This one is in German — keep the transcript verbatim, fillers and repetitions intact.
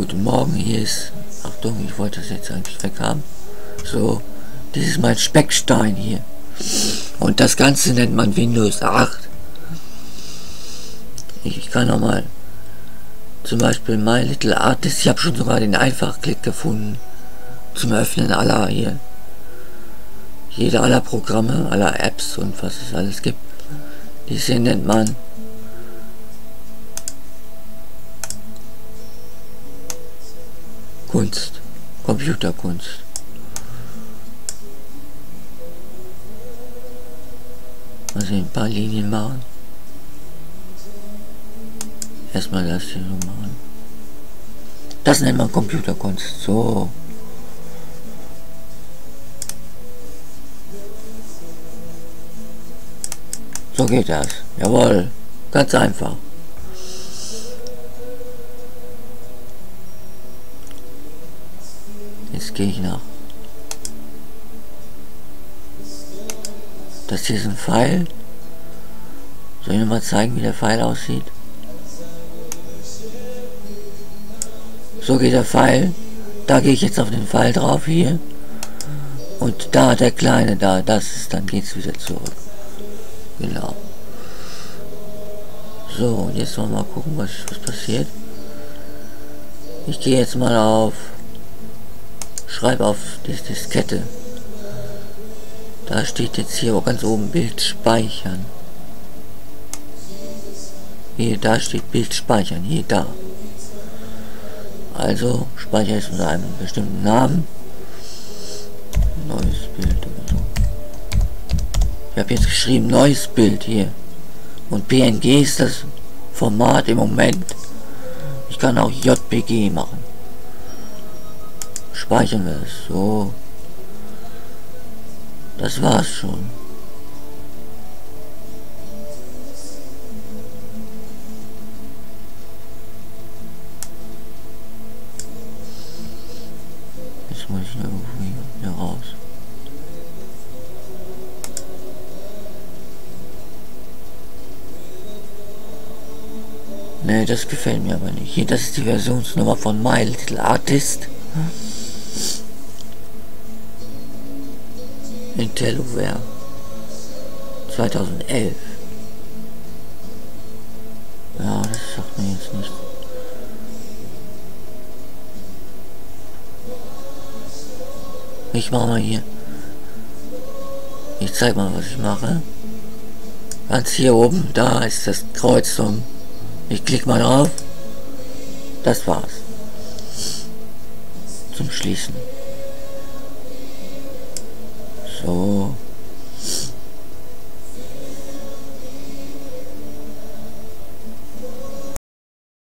Guten Morgen, hier ist, Achtung, ich wollte das jetzt eigentlich weg haben. So, das ist mein Speckstein hier. Und das Ganze nennt man Windows acht. Ich, ich kann nochmal, zum Beispiel My Little Artist, ich habe schon sogar den Einfachklick gefunden, zum Öffnen aller hier. Jede aller Programme, aller Apps und was es alles gibt. Diese hier nennt man Kunst, Computerkunst. Also ein paar Linien machen. Erstmal das hier so machen. Das nennt man Computerkunst. So. So geht das. Jawohl. Ganz einfach. Jetzt gehe ich nach. Das hier ist ein Pfeil. Soll ich mir mal zeigen, wie der Pfeil aussieht? So geht der Pfeil. Da gehe ich jetzt auf den Pfeil drauf hier. Und da der kleine da, das ist, dann geht es wieder zurück. Genau. So, und jetzt wollen wir mal gucken, was, was passiert. Ich gehe jetzt mal auf, schreibe auf die Diskette. Da steht jetzt hier ganz oben Bild speichern. Hier, da steht Bild speichern, hier, da. Also speichere es unter einem bestimmten Namen. Neues Bild oder so. Ich habe jetzt geschrieben neues Bild hier. Und P N G ist das Format im Moment. Ich kann auch J P G machen. Speichern wir es. So. Das war's schon. Jetzt muss ich irgendwo hier raus. Ne, das gefällt mir aber nicht. Hier, das ist die Versionsnummer von My Little Artist. Intelloware zweitausendelf. Ja, das sagt mir jetzt nicht. Ich mache mal hier. Ich zeig mal, was ich mache. Ganz hier oben, da ist das Kreuz zum. Ich klicke mal drauf. Das war's. Zum Schließen. So.